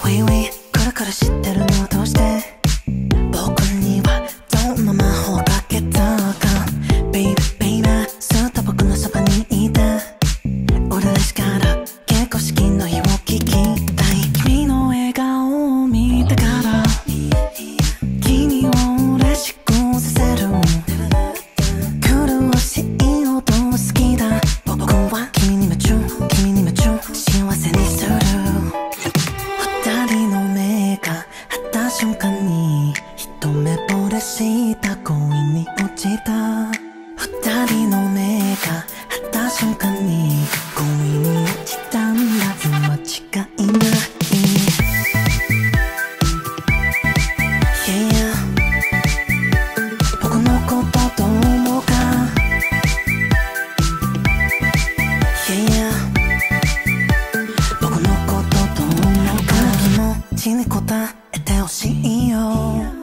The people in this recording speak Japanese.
Wait wait これから知ってるのどうして僕にはどんな魔法かけたか Baby baby ずっと僕のそばにいて俺らしから結婚式の日を聞きたい君の笑顔を見てから君を嬉しくさせる苦しい音好きだ僕は君に夢中幸せにする二人の目が合った瞬間に一目惚れした恋に落ちた二人の目が合った瞬間に恋に落ちたんだ間違いない Yeah 僕のことどう思うか Yeah 僕のことどう思うか気持ちに応えてほしいよ